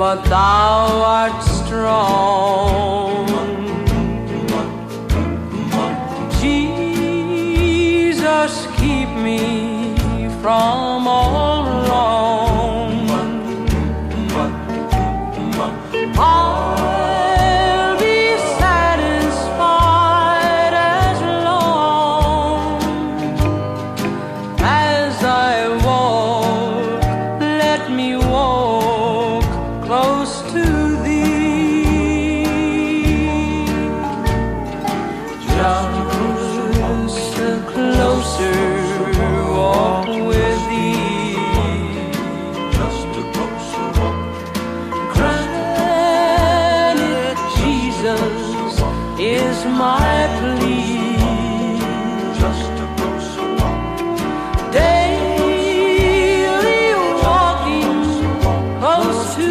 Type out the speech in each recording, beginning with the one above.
for thou art strong. Jesus, keep me from all wrong. I'll be satisfied as long as I walk. Let me walk close to Thee. Just a closer walk with Thee. Just a closer walk. Granted, Jesus is my plea. Just a closer walk. Daily walking close to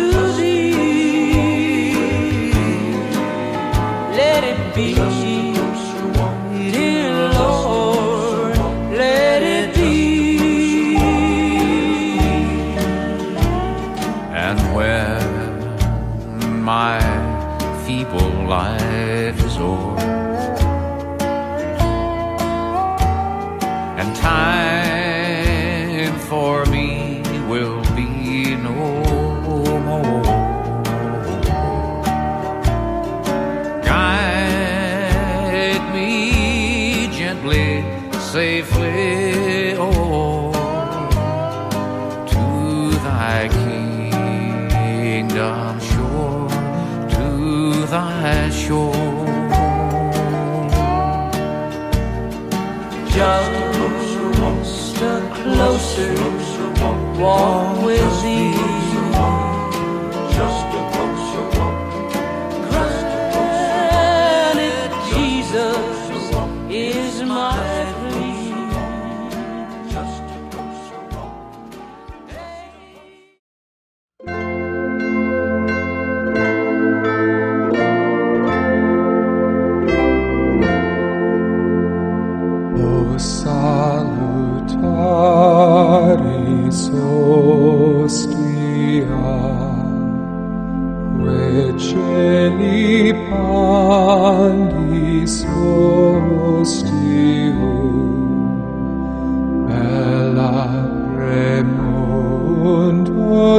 Thee. Let it be, dear Lord, let it be. And when my feeble life is o'er, and time for me will be no more, guide me gently, safely, oh, to Thy kingdom shore, to Thy shore. Just a closer walk with Thee. Just a closer walk. Granted, Jesus is my plea. Just a closer walk. Salutaris hostia, receli pandis hostium, bella premunt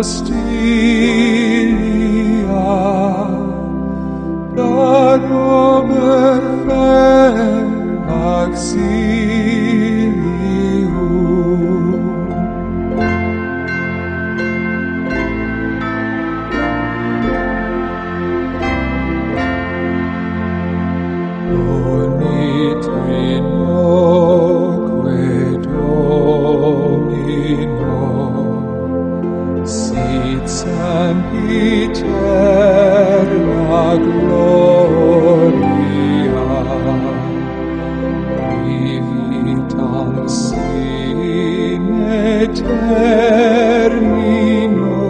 hostilia, da nomen auxilium. Unitrinoque Domino, sit sempiterna gloria, vivitam sine termino,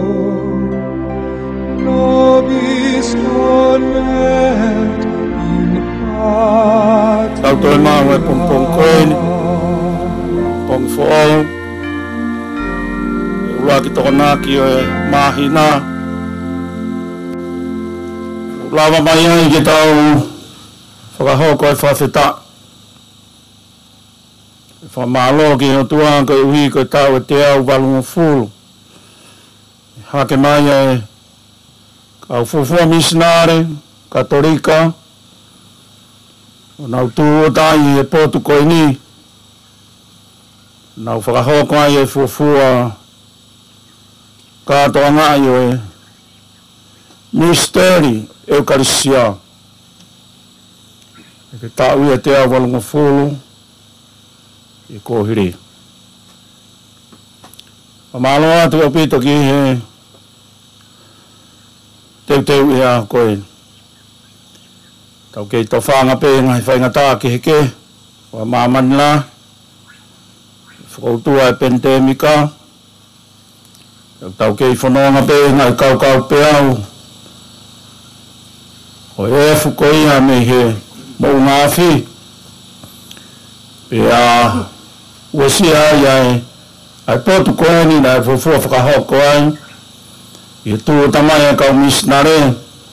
nobis convert in pace. Tau toi mawe pong koeni, pong fo'ou, ua ki toko naki o e mahina. Lava mai ai ki tau whakahoko e whawheta. Whamalo ki o tuang ko uhi ko tau e te au walunga fulu. Hake mai e kau fufua misionare, katolika, o nau tū o tai e potu koe ni. Nau whakahoko ai e fufua katoa ngai o e misteri eukarisia. E ke tau i e te au walunga fulu i kōhiri. Whamalo atu o pito ki he teu i a koe. Tau kei tō whanga pēnga he whainga tā ki he ke. Wa māmani la. Whakautua e pentemika. Tau kei whanonga pēnga e kau pēau. O e fuko ia me he mou ngāwhi. Pea uesia ia e ai potu koeni na e fufua whakahoko ai. I tu tamai kau misnare.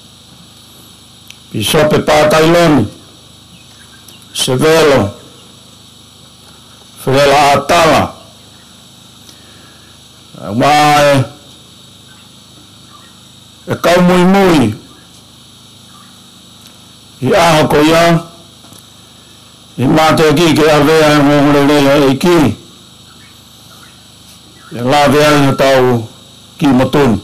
Bisope Patailoni. Sevelo. Frela Atala. Mai e kau mui I aho ko ia I mate ki ke avea e mōhorelea e ki e lavea I tau ki motun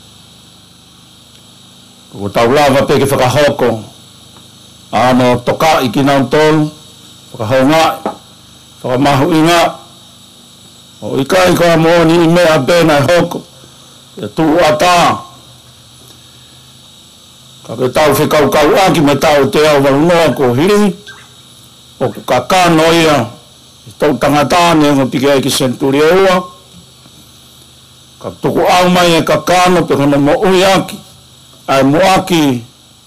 ko tau lava pe ke whakahoko ano toka I ki nau tolu whakahonga whakamahu inga o ikai koa mōni I mea pēna e hoko e tu ata ka ke tau whekau aki me tau te au warunoa ko hiri o ku kakano ia I tau tangatane ngo pike ai ki senturia ua ka tuku au mai e kakano pe kono mo ui aki ai mo aki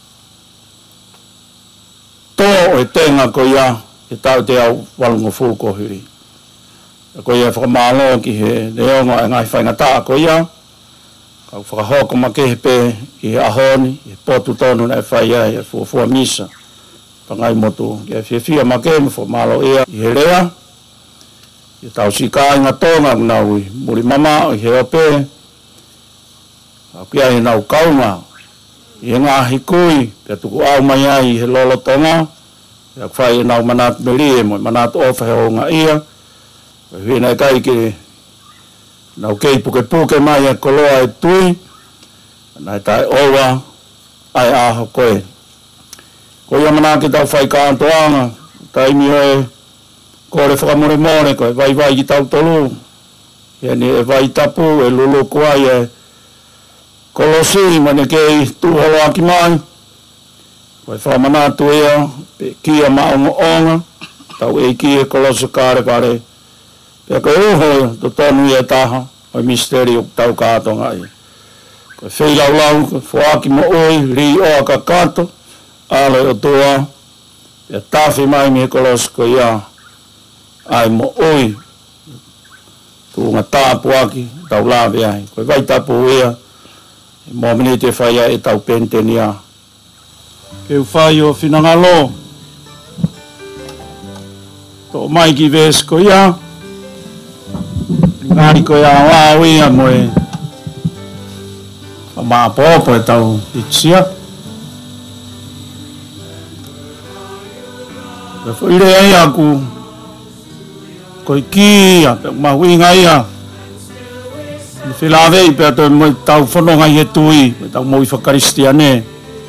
to o e tenga ko ia e tau te au walungo fu ko hiri ko ia whakamalo ki he neongo e ngai whaingata ko ia ka whakahoko makehepe I ahoni, I potu tonu na e whai ai e fuafua misa. Pangai motu, I e whiawhia make me whamalo ea I he rea. I tau sika inga tonga nau I muri mama I he ope. A kia I nau kaunga. I ngā hikui, pia tuku au mai ai I he lolo tonga. I a whai nau manatu melie mo, manatu ofa he o ngā ia. Whina e kai ki nau kei puke mai e koloa e tui. Nai tai owa ai aho koe. Ko ia mana ki tau whai kāntoanga. Tai mi hoe kore whakamore koe vai ki tau tolu. Ia ni e vai tapu e lulu kuai e kolosi mane kei tuholo aki mai. Koe whamanatu ia pe kia maonga onga. Tau e ki e kolosi kare. Pea koe uho to tonu ia taha. Oi misteri o tau kātonga ia. Ko whei lau, ko whaaki mo oi, ri oa ka kato, ale o toa, e tawhi mai mi kolos ko ia, ai mo oi, tu ngā tāpu aki, tau lawe ai, ko vai tapu ia, mo mini te whai ai e tau penten ia. Keu whai o whinangalo, to mai ki ves ko ia, ngāri ko ia wāo ia mo e, ma popo e tau itsia. E whaire ai aku, koi kia, ma winga ia. Ni whilawei pia toi moi tau whanonga I he tui, me tau moi whakaristia ne.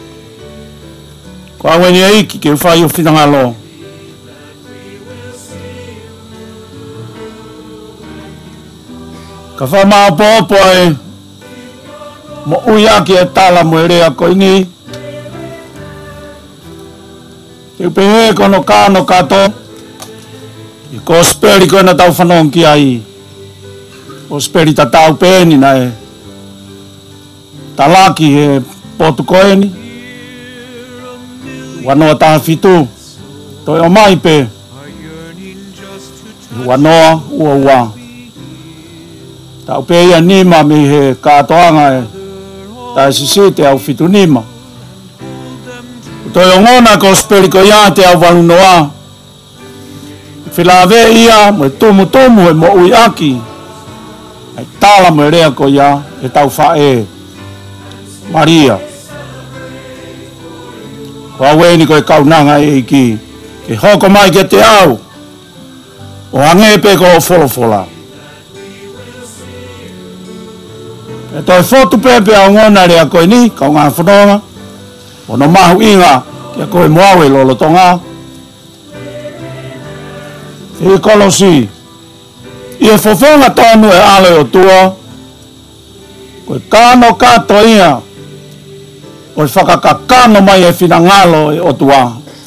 Ko aweni eiki ke whai o whinangalo. Ka wha maa popo e, mo uia ki e tala mo e rea koingi. Te upehe kono kāno kato. I ko speri koe na tau whanong ki ai. O speri ta tau pēni na e. Talaki he potu koeni. Wanoa taha fitu. Toi o mai pe. Wanoa ua. Tau pe ia nima mi he kātoanga e. Tai sisi te au fitu nima. Toi o ngona ko speri ko ia te au walunoa. Whilawe ia mo e tumu e mo ui aki. Ai tala mo e rea ko ia e tau whae. Maria. Ko aweni ko e kaunanga e iki. Ke hoko mai ke te au. O angepe ko o folofola. E toi fotu pepe au ngona rea koe ni, kau ngā whanonga. O no mahu inga, kia koe moawe lolo tonga. E kolosi. I e fofonga tonu e ale o tua. Koe kano kato ia. O e whakakakano mai e whinangalo e o tua.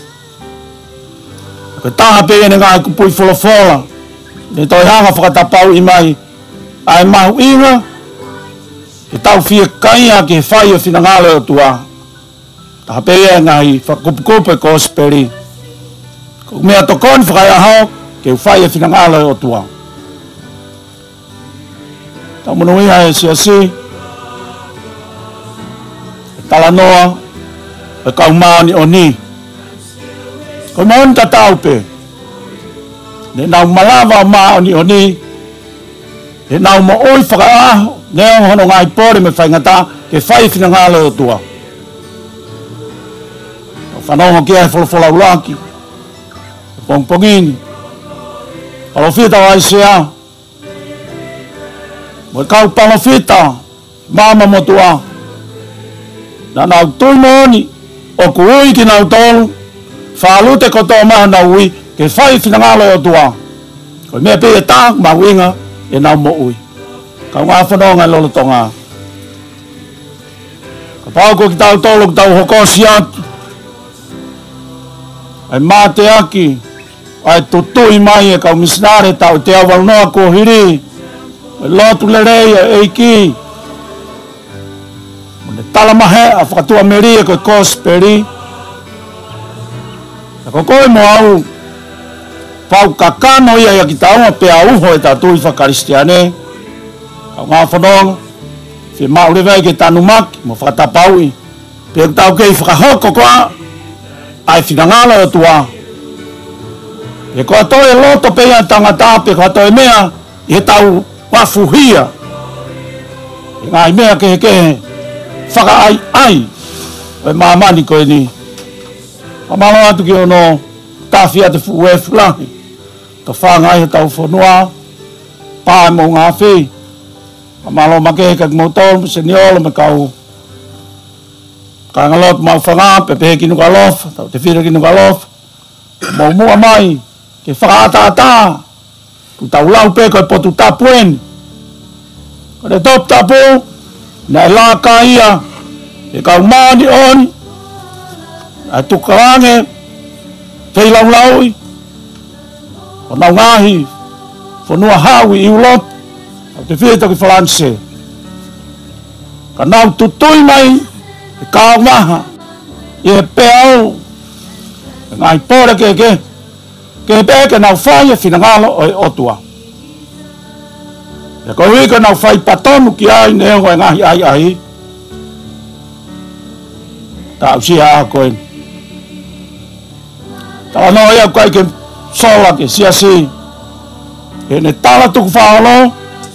Koe taha pe ene ngā kupui folofola. Ne toi hanga whakatapau I mai. Ai mahu inga. E tau fia kaia ke whai o whinangalo o tua. Taha pea ngai whakupukupe ko speri. Ko mea tokon whakai ahau ke whai o whinangalo o tua. Tau mono iha e siasi. talanoa e kaumani oni. Ko mon tatau pe. Ne nau malava ma oni. E nau mo oi whakaaho. Neo hono ngai pore me whaingata ke whai whina ngāle o tua. Whanonga kia e wholofola ulaki. Pongpongini. Palofita wa isea. Mo kau palofita. Mama mo tua. Na nau tui moni. O kuui ki nau tolu. Whalute koto maha nau ui. Ke whai whina ngāle o tua. Ko mea pe e tāng ma winga. E nau mo ui. Kau ngā whanonga lolo tonga. Ka pau ko ki tau tolu ki tau hokosi atu. Ai mā te aki. Ai tutui mai e kau misinare tau te awalnoa ko hiri. Ai lotu lerei e eiki. Mone talamahe a whakatua meri e koe kosperi. E ko koe mo au. Pau kakano ia ia ki taunga pe auho e tatui whakaristiane. Kau ngā whanonga. Whi maurewai ke tanu maki mo whakatapaui. Pe tau kei whakahoko koa. Ai whinangala o tua. E koa toi e loto pea tangata pe koa toi mea e tau wafuhia. E ngai mea kehe whaka ai. E mamani koe ni. Amalo atu ki ono tawhia te fuwe fulahi. Ka whangai he tau whanua. Pāe mo ngā whi. Amalo makehe kak motol se niolo me kau. Ka ngalot mau whanga pe pehe ki nuka lof. Tau te whira ki nuka lof. Mau mua mai. Ke whakaata. Ku tau lau pe koe potu tapuen. Ko te top tapu. Na e la ka ia. E kau maani oni. A tukarange. Pei lau laui. O nau ngahi. Whanua hawi i ulot. Au te whita ki whalanse. Ka nau tutui mai. E kau maha. I e peau. E ngai pore ke. Ke peke nau whai e whinangalo o e otua. E ko hui ka nau whai patonu ki ai neo e ngahi ai. Ta usi a koe. Ta no ia koe ke sola ke siasi. E ne tala tuku whaholo.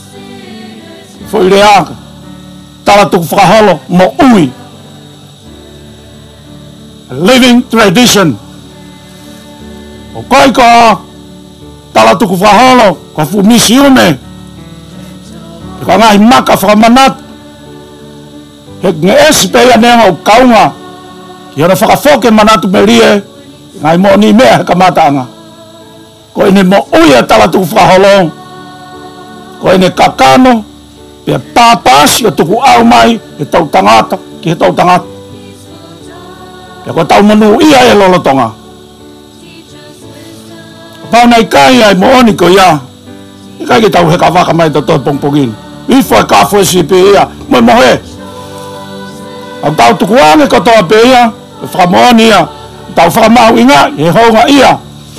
Fo ire aka. Tala tuku whaholo mo ui. A living tradition. O koe ko tala tuku whaholo, ko fu misi ume. E ko ngai maka whakamanat. He nge esi pe ia nenga o kaunga. Ki hana whakafoke manatu me rie, ngai mo ni mea he kamatanga. Ko ine mo uia tala tuku whaholo. Ko ine kakano, pe pāpasi o tuku au mai, he tau tangata, ki he tau tangata. Pe ko tau manu ia e lolotonga. Pau nei kai ai mooni ko ia. I kai ki tau he ka waka mai to pongpongin. I fo ka fo si pe ia. Mo he. Au tau tukuane ko to pe ia. Fa mooni ia. Tau fa mau inga e honga ia.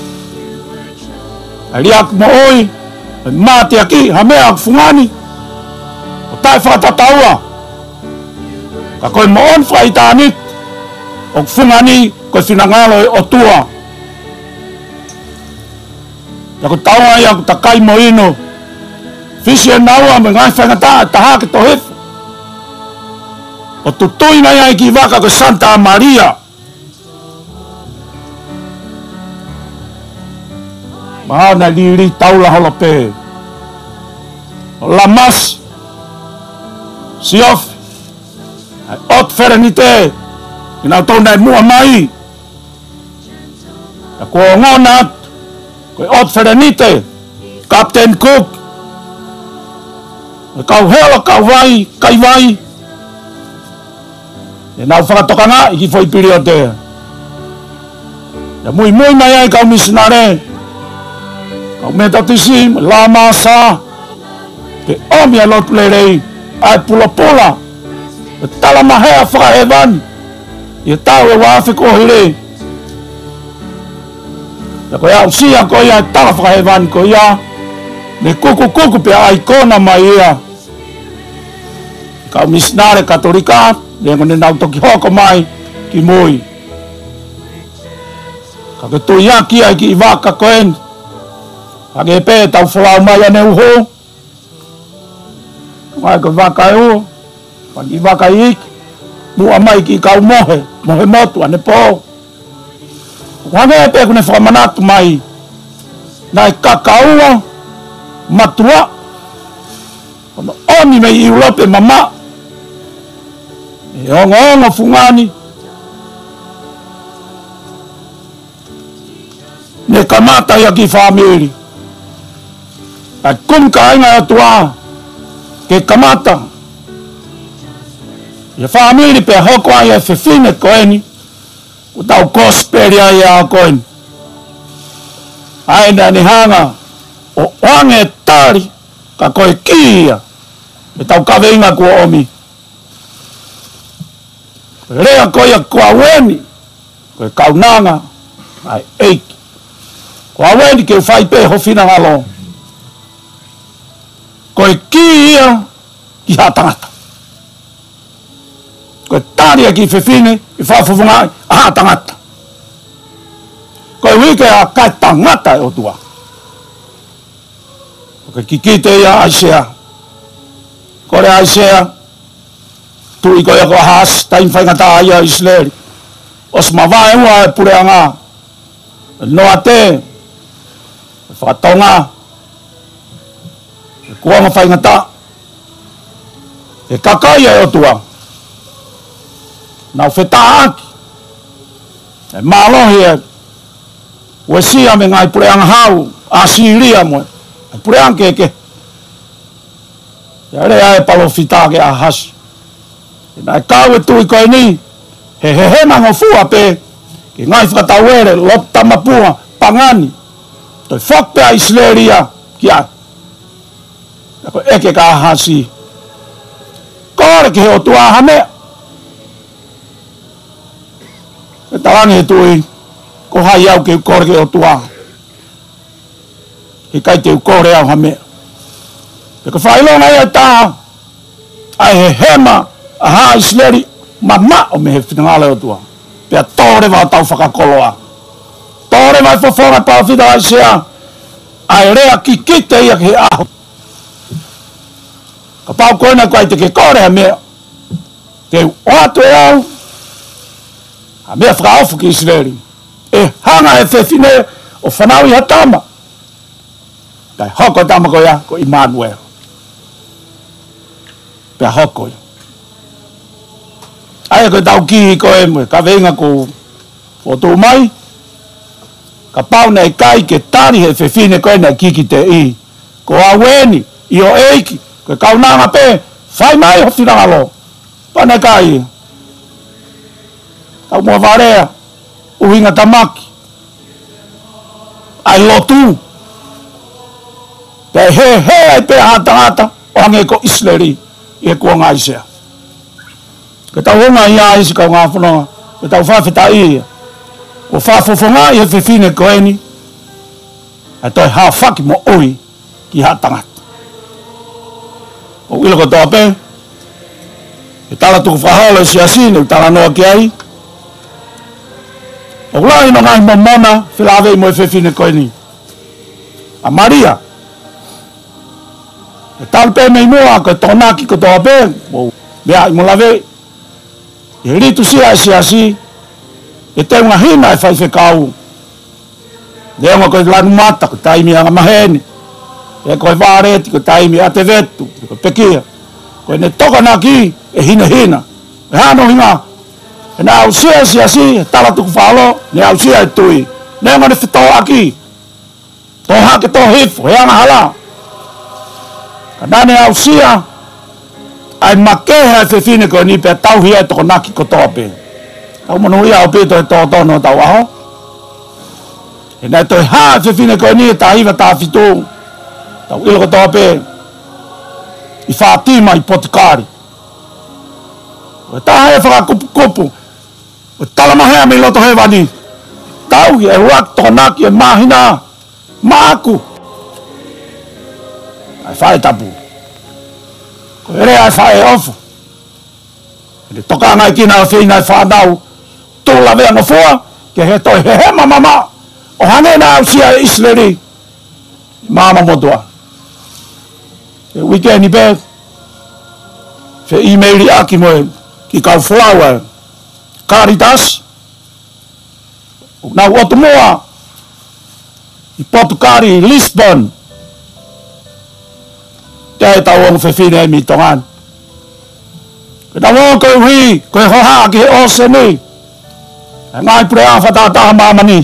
Ali ak mo oi. Mate aki ha mea fungani. O tai fa tataua. Ka koe moon fa itani. O fungani ko finangalo o tua. Ko taua ia ko takai mo ino. Fisi e naua me ngai whangata taha ke to hef. O tutui mai ai ki waka ko Santa Maria. Maha na liri taula holo pe. O lamas. Siof. Ai ot ferenite. Ina tau nai mua mai. Ko ngonat. Koe ot Ferenite, Captain Cook, kau helo, kau vai, kai vai. E nau whakatokanga, iki foi piri o te. E mui mai ai kau misinare. Kau metatisi, la masa. Pe omi a lotu lerei, ai pula. E tala mahea whakahevan. E tau e wafi kohire. E koe au sia koe ia tala whakahevan koe ia. Me kuku pe ai kona mai ia. Kau misnare katolika, le ngone nau toki hoko mai ki mui. Ka ke tuiaki ai ki iwaka koen. Hage pe tau whalau mai ane uho. Ngai ko waka e uho. Pagi waka iki. Mua mai ki kau mohe. Mohe motu ane po. Hage pe kune whamanatu mai. Nai kakaua. Matua. Ono oni mei iulope mama. E ongo fungani. Ne kamata ya ki family. Ai kum ka inga atua. Ke kamata. Ya family pe hoko ai e fefine koeni. Utau kosperia ya koeni. Ai na ni hanga. O wange tari. Ka koe kia. Me tau kawe inga kua omi. Rea koia kua weni. Koe kaunanga. Ai eiki. Kua weni ke whai pe hofina ngalo. Koe kia ki hatangata. Koe taria ki whewhine i whawhawhungai a hatangata. Koe wike a kai tangata e o tua. Koe kikite ia aisea. Kore aisea. Tui koia koa haas taim whaingata aia Isleri. Os mawai ua e pureanga. Noa te. Whakatonga. E kuanga whaingata. E kakai e o tua. Nau whetaaki. E malohi e. Ue sia me ngai pureanga hau. A siria moe. E pureanga keke. E rea e palo fitake a hasi. E nai kau e tui koe ni. He nango fua pe. Ke ngai whakatauere. Lop tamapua. Pangani. Toi whakpe a Isleria. Kia. Ko eke ka hasi. Kore ke o tua hame. E talangi he tui. Ko hai au ke kore ke o tua. He kai te ukore au hame. E ko whailonga e taha. Ai he hema. Aha Isleri. Mama o me he whitangale o tua. Pea tore wā tau whakakoloa. Tore mai whawhonga pāwhita ai sea. Ai rea ki kite ia ke aho. Ka pau koina koe te ke kore ha mea. Ke oatu e au. Ha mea whakaofu ki Isleri. E hanga e whewhine o whanau i hatama. Kai hoko tama koe a ko Immanuel. Pea hoko ia. Ai koe tau ki koe mo ka venga ko o tō mai. Ka pau nei kai ke tari he whewhine koe nei kiki te i. Ko aweni i o eiki. Koe kaunanga pe. Whai mai ho whirangalo. Pane kai. Tau mua varea. Uhinga tamaki. Ai lotu. Pe he ai pe hata. O hange ko Isleri. I he kua ngaisea. Ke tau honga ia isi kau ngā whanonga. Ke tau whawhita ia. O whawhawhonga i he whewhine koeni. E toi haa whaki mo oi ki haa tangata. O ilo ko toa pe. E tala tuku whahala si asine. Tala noa ki ai. O lai no ngai mamona. Whilawe mo e whewhine koeni. A Maria. E tala pe mei noa. Ko tonaki ko toa pe. Mea i mo lawe. E ritu sia si asi. E te unga hina e whai whekau. E unga koe lanu mata ko taimi anga mahene. E koe vāreti ko taimi a te vetu. Ko pekia. Koe ne toka nā ki e hina. E hano hinga. E nā au sia si asi. E tala tuku whalo. Ne au sia e tui. Ne unga ne whitoa aki. Tō hake tō hifo. E anga hala. Ka nane au sia. Ai makeha e whewhine koe ni pe tau hia e toko naki ko toa pe. Tau manu ia o pe toi tō tono tau aho. E nei toi haa e whewhine koe ni e tā hiwa tā whitō. Tau ilo ko toa pe. I whātima i potikari. E tā hea whakakupu. E talamahea me loto he wani. Tau e huak toko naki e mahina. Maaku. Ai whae tapu. Ko ere ai whae ofu. Le toka ngai kina whina whanau tūla vea ngofua ke he toi he mama o hane na au sia Israeli mama motua e weekend i pe fe emaili aki moe ki kau flower Caritas na Otomoa i Portukari Lisbon te tau ang whewhine mi tongan na wong koe hui koe hoha ki o seni ngai prea whatata mamani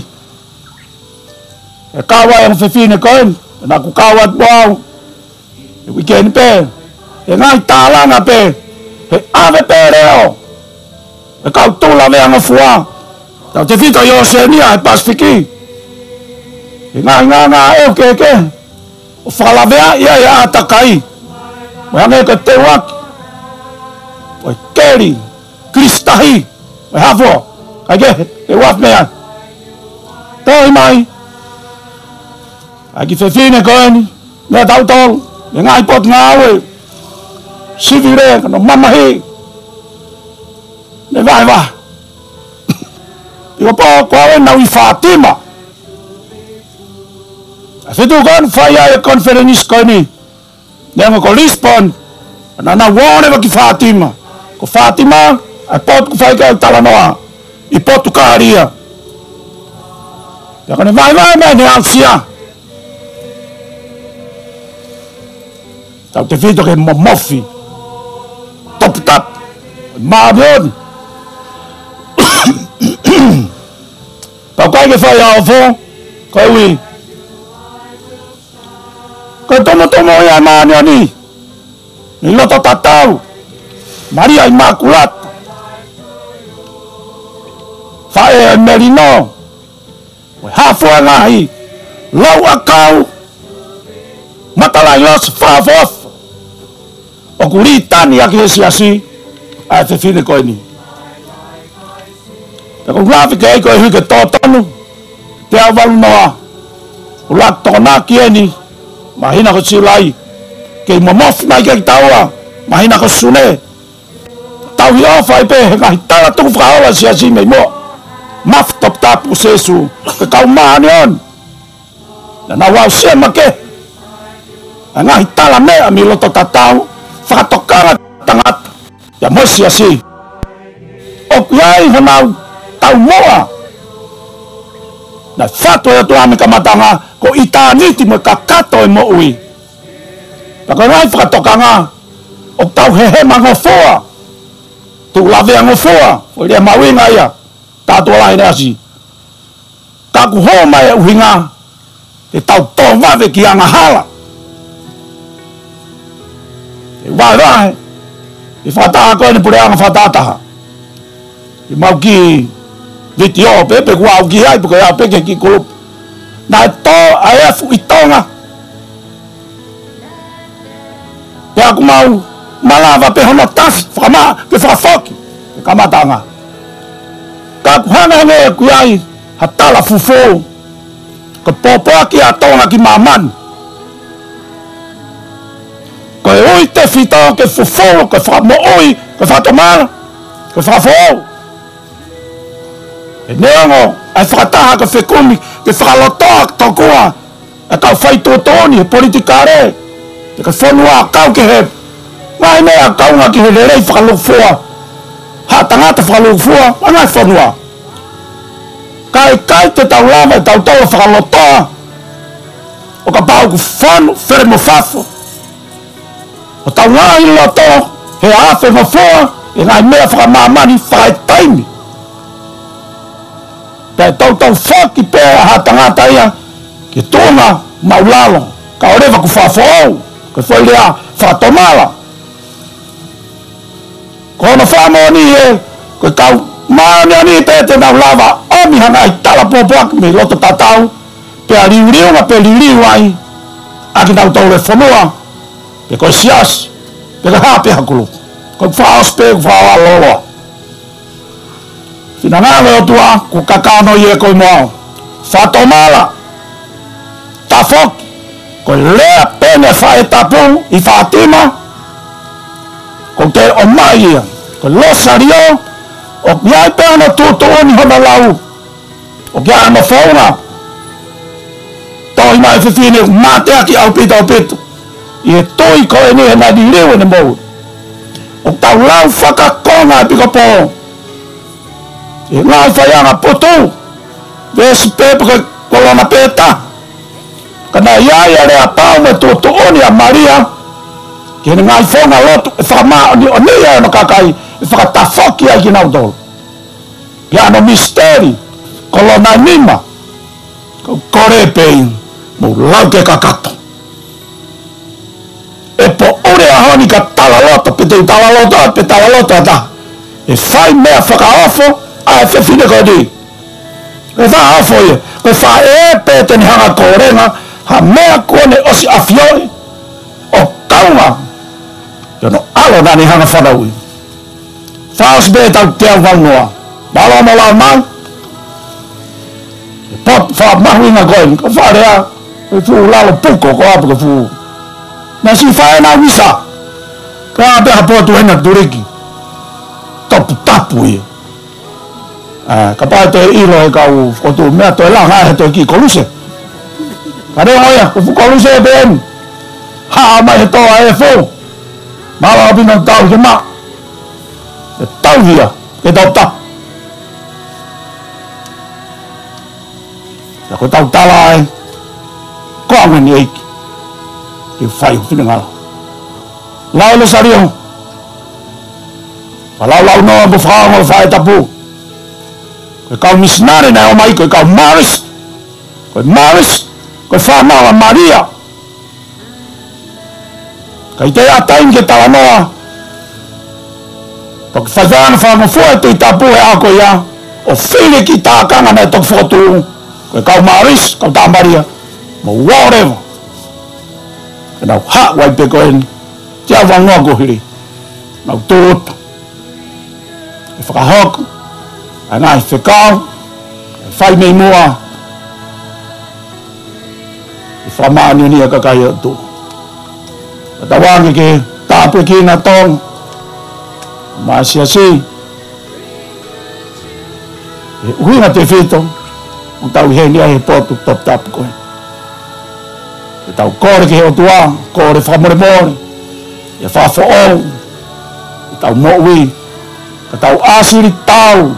e kawa ang whewhine koe na ku kawat wau e weekend pe e ngai tālanga pe he ave pe reo e kau tūla mea ngafua tau te whito i o senia e Pasifiki e ngā eo keke o whalavea ia ia atakai mai ange ka te waki o keri kristahi o hafo ake te waf mea toi mai aki whewhine koeni mea tautau e ngai pot ngāwe sivire kano mamahi ne vai va io po koe na i Fatima a fitu kon faya e conference koeni ne ko Lisbon na wone va ki Fatima ko Fatima a pot ku fai ka talanoa i Portugalia ya kone vai me ne ansia tau te fitu ke momofi top Marion Pau kai ke whai ao fō Kai ui Kai tomo ia Marioni Ni loto tatau Maria Immaculat Whae e Merino Wai hafo e ngahi Lau akau Matalai los whafof O kuri tani aki he siasi ai whewhine koe ni. Te kong lafi ke eiko e hui ke tōtonu, te au walu noa, o lak tōna ki e ni, mahina ko siulai, ke i momofi mai ke i taua, mahina ko sune, tau hi ofa i pe, he ngahi tala tuku whakaola siasi mei mo, maf top tapu sesu, ke kau mahani on, na wau sia make, a ngahi tala mea mi loto tatau, whakatokanga tangata, ya mosi asi o kuai hanau tau moa na fato ya tuame kamatanga ko itaniti mo kakato e mo ui tako rai whakatokanga o tau hehe mangofoa tu lave angofoa o rea mawinga ia tato lai nasi taku ho mai uhinga e tau tōwave ki anga hala e vai I whataha koe ni pure anga whatataha. I mau ki viti o pepe kua au ki hai puke au peke ki kulup. Na e tō a efu I tonga. Te aku mau malawa pe hono tafi whakama ke whakafoki. Ke kamatanga. Ka aku hanga nge e kuiai hatala fufo. Ka popoa ki a tonga ki mamani. Ko e oi te whita ke fufo, ke whakamooi, ke whakamara, ke whakafo. E neongo, e whakataha ke whekumi, ke whakalotoa tokua, e kau whaitotoni, e politikare, e ke whanua kau ke he, ngai mea kaunga ki he lerei whakalukfua, ha tangata whakalukfua, ngai whanua. Kai te tau lama, tau whakalotoa, o ka pau ku whanu, where mo whafo, o tau ngai loto, he awhe ngofua, e ngai mea whakamamani whaetaimi. Pea tau whaki pēa ha tangata ia, ke tōna maulalo, ka orewa ku whafo, ke whailea whatomala. Ko hono whamoni e, ke kau maani ani pēa te maulawa, omi hanga I tala pōpuak me loto tatau, pēa riuriu ma pēa riuriu ai, aki tau tau le whanua, pe koe sias, pe ka hape hakulu. Koe whaos pe ku whaoa loloa. Whina ngāwe o tua, ku kakano I e koe moa. Whatomala, tafoki, koe lea pene whae tapu I Fatima, ko te o mai ia, Ko losario o ia pe ana tutuoni hona lau. O kia ana fauna. Toi mai fefine mate aki au pito. I toi ko ene na di lewe ne mo. O tau lau whakakona pika po. E ngā whaianga poto. Vesi pepe kolona peta. Kana iaia rea pau me tutuoni a Maria. Kene ngā whonga lotu e whamaa o nia no kakai. E whakatafoki ai ki nau tolu. Ia no misteri. Kolona nima. Kore pei. Mo lau ke kakato. E po ure a honi ka talalota. Pete talalota. Pe talalota ta. E whai mea whakaofo. A e whiwhine ko di. E whaafo ia. Ko wha e pete ni hanga kōrenga. Ha mea kone osi afioi. O kaunga. Yono alo nani hanga whanaui. Whaos me tau teau wangoa. Malo mo lau mau. Pop wha mahuinga koe. Ko wha rea. E fu lalo puko ko apu ko fu. Na si whae na wisa. Ka ape hapotu hena turiki. Tapu ia. Ka pae te ilo e kau kotu mea toi la ngahe toi ki koluse. Ka rea oia, ko fu koluse e PM. Haa mai he toa e fu. Mala apina tau ke ma. E tau hia, ke tau ta. Ja ko tau tala e. Ko angani eiki. Ke whai hufine ngala. Lau le sario. Lau noa po whaongo whae tapu. Koe kau misinare na o mai, koe kau Maris. Koe whanau a Maria. Kai te atain ke tala noa. Toki whaiwana whanau fua tui tapu e ako ia. O whine ki tākanga nei toki whotu. Koe kau Maris, kau tā Maria. Mo wharewa. E nau wai pe koe ni. Tia wangoa kohiri. Nau tūta. E whakahoko. A ngai whekau. E whai mei mua. E whamani o nia kakai o tū. E tawangi ke tāpe ki ngā tong. Māsia si. E uhinga te whito. O tau heni ai he potu top tapu koe. E tau kore ke o tua. Kore whamore more. E whafo o. E tau moui. Ka tau asiri tau.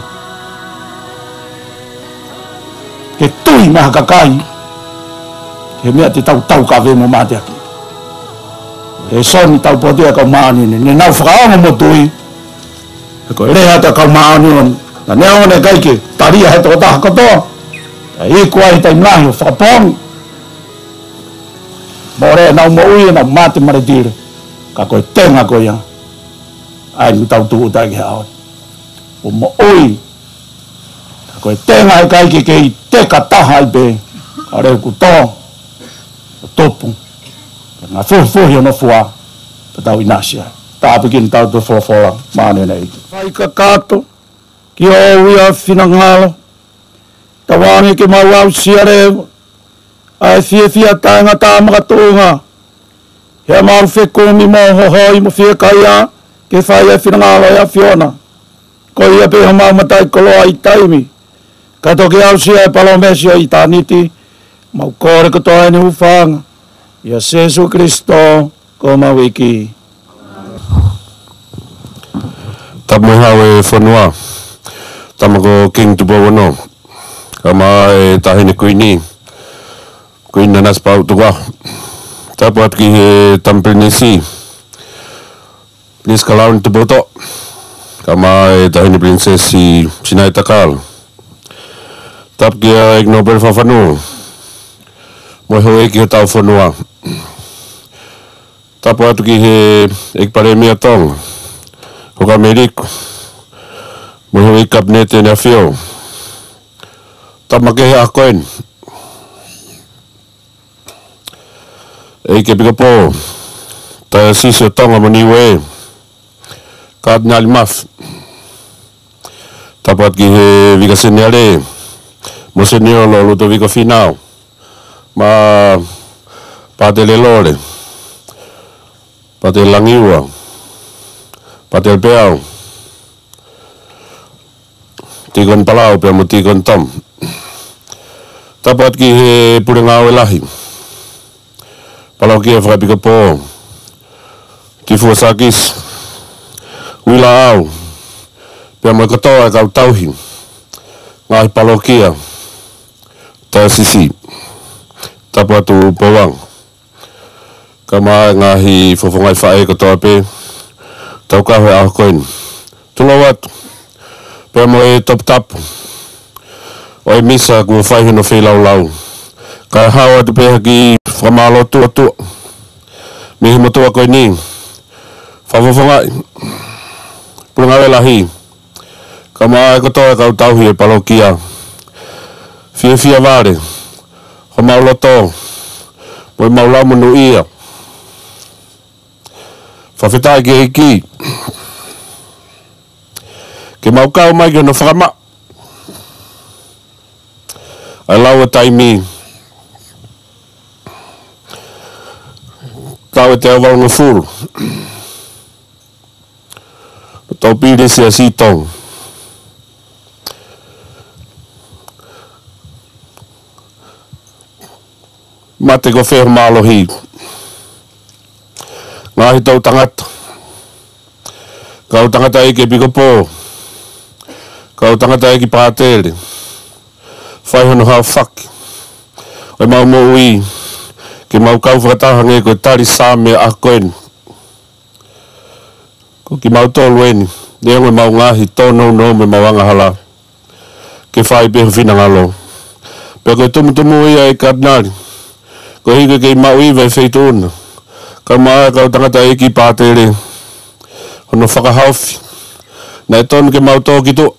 Ke tui meha kakai. Ke mea te tau ka ve mo mate aki. E soni tau potea kau maani ne. Ne nau whakaonga mo tui. E koe reha te kau maani on. Na nea one kai ke taria he tō taha katoa. E kua he tai mlahi o whakapong. Mo rea nau mo ui nau mate maretire. Ka koe tenga koe ia. Ai mi tau tuu tai ke haon. O mo ui. Ka koe tenga he kai ke kei te kataha i pe. Ka reu ku tō. O topu. Ngā fuhi o no fua. Pa tau inasia. Tāpikin tau tu whawhora. Māne nei. Whai ka kato. Ki o ia whinangalo. Tawangi ke mau au siarewa. Ai fia tainga tāmaka tōnga. Hea mau whekumi mo hohoi mo whia kaia. Ke whai e whinangalo e a Fiona. Ko ia peha mau matai koloa i taimi. Kato ke au sia e palomesio i tāniti. Mau kore katoa e ni ufanga. Ia Jesu Kristo ko mau iki. Tamu hau e whanua. Tamako King Tupawono. Kama e tahine kuini. Kuina nas pau tua. Tapu atu ki he Tampinesi. Please kalaun te boto. Kama e tahine prinsesi Sinai Takal. Tapu ki a Nobel whawhanu. Moi ho eki ho tau whanua. Tapu atu ki he ekpare mea tong. Hoka Ameriko. Moi ho eki kabinete ni a whio. Tamake he a koen. Eke pika po. Ta sisi o tonga mo niwe. Kardinal Maf. Tapat ki he vika seniale. Mo seniolo luto vika finao. Ma patele lore. Patele langiwa. Patele peao. tikon palau pe mo tikon tom. Tapat ki he purenga o lahi. Palau ki e whakapika pō. Ki fuasakis. Wila au. Pea mo katoa e kau tauhi. Ngahi palau kia. Tā sisi. Tapatu pōwang. Kama ngahi fofongai whae katoa pe. Tau kawe a koin. Tulawat. Pea mo e top tap. O e misa kua whaihino whelau lau. Kai hawa te peha ki whamalo tua. Mihi mo tua koe ni. Whafofongai. Purungawe lahi. Kama e katoa e kau tauhi e palo kia. Fia vare. Ho mauloto. Mo e maulau munu ia. Whawhetai ki hiki. Ke maukau mai ki no whakama. Ai lau e taimi. Tau e te awalunga furu. Tau pire si a sitong. Mate ko wheho mālohi. Ngahi tau tangata. Kau tangata eke piko pō. Kau tangata eke pātere. Whaihono hao whaki. Oi mau mo ui. Ke mau kau whakatahange koe tari sāme a koeni. Ko ki mau tōlu eni. Neongo mau ngahi tōnou no me mau angahala. Ke whai peho whinangalo. Pea koe tumu ia e kardinari. Ko hige kei mau iwa e wheituna. Kau maa kau tangata eki pātere. Hono whakahauwhi. Nai tonu ke mau tōki tō.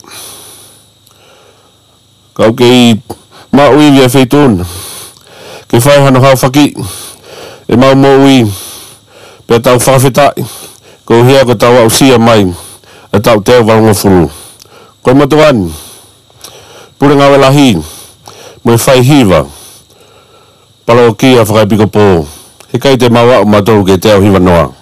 Kau kei mau iwa e wheituna. Ke whai hano hau whaki. E mau mo ui. Pea tau whakawhetai. Ko hea ko tau au sia mai. E tau teo walunga furu. Koe matuani. Purengawe lahi. Mo e whai hiwa. Palo kia whakaipiko pō. He kai te maua o matoru ke te au hiwa noa.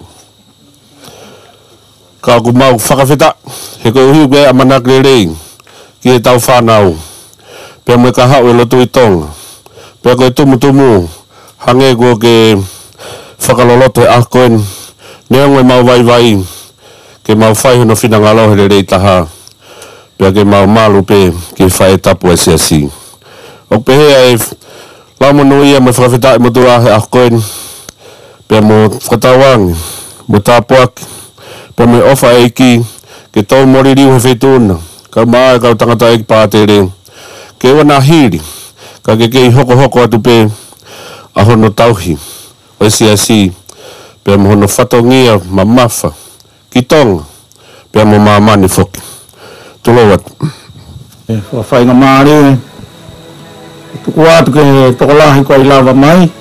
Ka ku mau whakawheta. He koe uhiu ke amanak le rei. Ki e tau whanau. Pea mo e ka hau e lotu i tonga. Pea koe tumu. Hange kua ke whakaloloto e akoen. Neongo e mau vai. Ke mau whaihono whinangalo he le rei taha. Pea ke mau malu pe ke whae tapu e siasi. O pehea e Lama no ia me whakawhetai mo tua he akoen. Pea mo whakatawangi. Mo tāpuak. Pea me ofa eiki. Ke tau mori riu he whetuna. Kau maa kau tangata eiki pātere. Ke wana hiri. Ka ke kei hoko atu pe. A hono tauhi. O siasi. Pea mo hono whatongia ma mafa. Ki tonga. Pea mo maamani whoki. Tulowat. Whawhainga maare. Tuku atu ke tokolahi koe lava mai.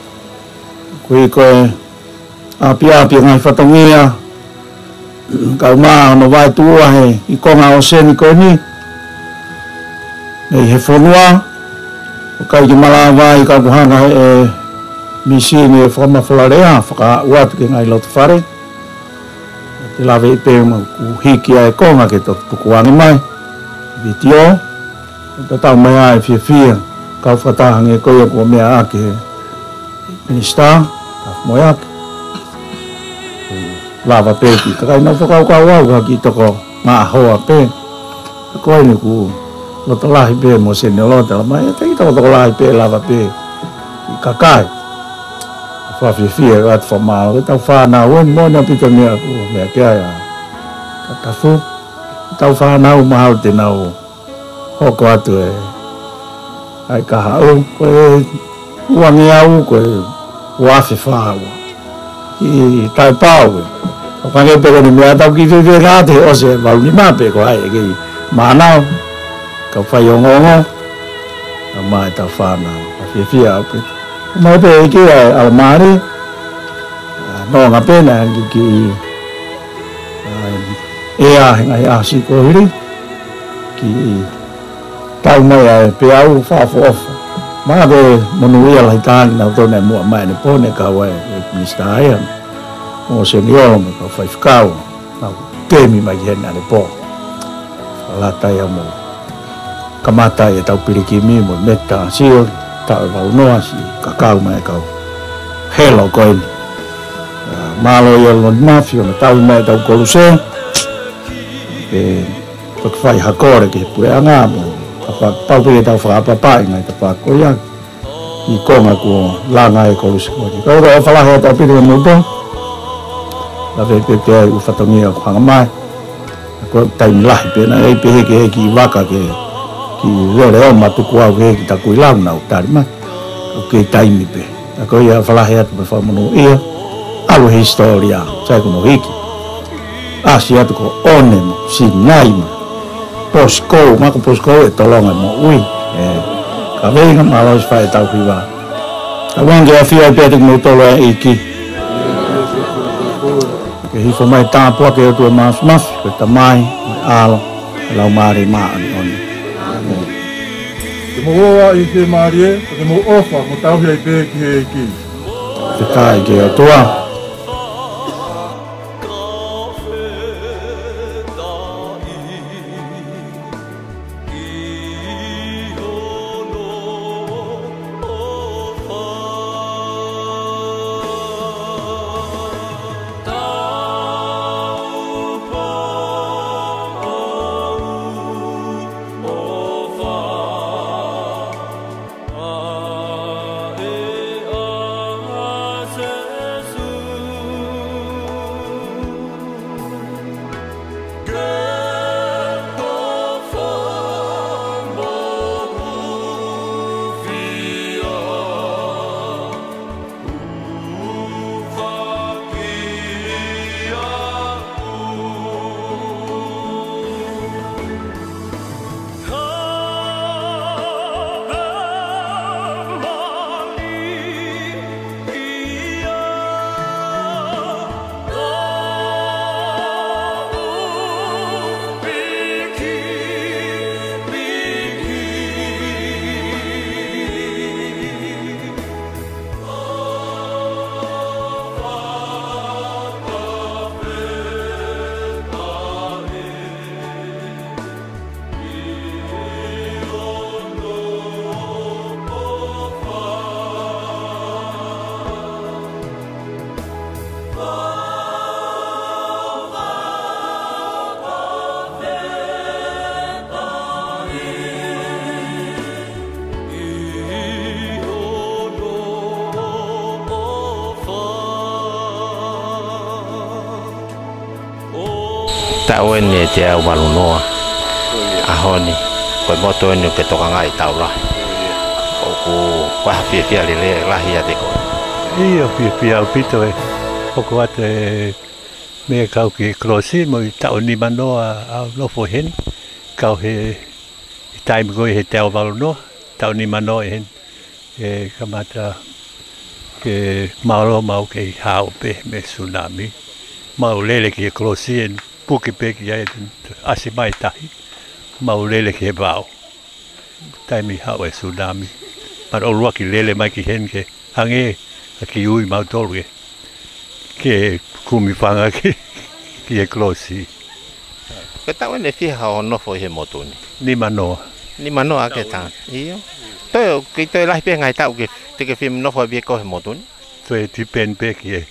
Koe api ngai whatongia. Kau maa no vai tua he i konga o seni koe ni. Nei he whanua. Kai ki mala vai kau kuhanga e misini e whamawhalarea. Whaka uatu ke ngai lotu whare. Te lawe i pēma ku hiki a e konga ke tuku angi mai. Vitio. Tatau mai ai fia. Kau whatahange koe kua mea ake minista, moe ake. Lava pēki, kakai nau whakau au ki toko ngā hoa pē. Koe ni ku loto lahi pē mo sene lote la mai, te ki toko lahi pē lava pē ki kakai. Whawhiwhia atu whamao, ke tau whanau, mo na pita mea ku mea kia ia katafu. Tau whanau mahau te nau hoko atu e. Ai ka hau, koe uangi au, koe uawhi whaua. Ki tai pāue. O kange peko ni mea tau ki whiwhi rāte ose walu ni māpe ko hai e kei mānau. Kau whai o ngongo. Kau mai tau whanau. Whiwhi au pe. Mai pe e ki ai almari. No ngā pēna ki ea ngai asi ko hiri. Ki tau mai ai pe au whaafofa. Maa pe monuia lai tāni nau tōne mua mai ne pōne kau e minista aia. O se niolo me kau whaifkau. Nau tēmi mai ki hena ne pō. Whalatai a mo kamata e tau piriki mi mo meta sio tau vau noa si kakau mai kau helo koin malo yo lo mafio na tau mai tau koluse e pak fai hakore ke pue anga mo apa tau pe tau fa apa pai ngai ta pa ko ya I konga ko langa e koluse ko ka ro fala he tau piriki mo to la ve pe pe u fatongia ko mai ko taim lahi pe na e pe ke ki waka ke ki reo matuku au ke ki taku ilau na utari mai o ke taimi pe a ko ia falahe atu pe whamono ia alu historia sai kuno hiki asi atu ko one mo si nai mo posko mako posko e tolonga mo ui ka veinga malos whae tau hiwa ka wange a whia pe atu mo tolo e iki ke hifo mai tāpua ke atu e mas ke tamai alo lau maari maani oni Ke mo oa I ke marie, ke mo ofa mo tauhia I pe ki he ki. Te kai ke atua. Tau ni te walunoa ahoni ko moto ni ke toka ngai tau la o ku wa fia le la hia te ko ia fia pito e o ko ate me kau ki krosi mo tau ni manoa a no fo hen kau he time go he te walunoa tau ni manoa hen e kamata ke mau ke hau pe me tsunami mau lele ki krosi en puki peki ya asi mai tahi mau lele ke vau taimi hau e tsunami mar o luaki lele mai ki hen ke hange ki ui mau tolu ke kumi whanga ki e klosi ke tau ne fi hao no fo he motuni ni manoa ke ta iyo to ki to lai pe ngai tau ke te ke film no fo bi ko he motuni to e ti pen peki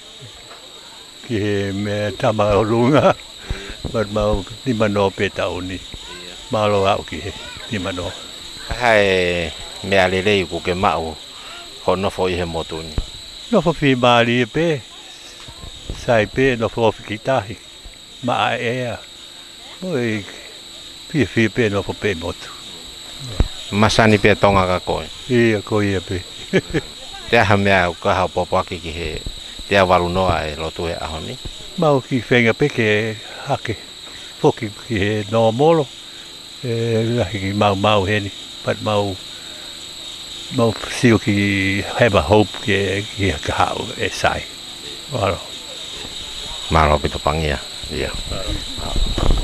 ki me tama runga but mau ni mano pe tau ni malo au ki ni mano hai me alele ku ke mau ho no fo he motuni no fo fi mali pe sai pe no fo fi tahi ma e oi fi pe no fo pe motu masani pe tonga ka ko ia ko ia pe te ha me au ka ha popo ki he te walunoa e lotu e ahoni mau ki whenga peke hake poki ki he no molo lahi ki mau heni but mau siu ki have a hope ki ka hau e sai malo pito pangia ia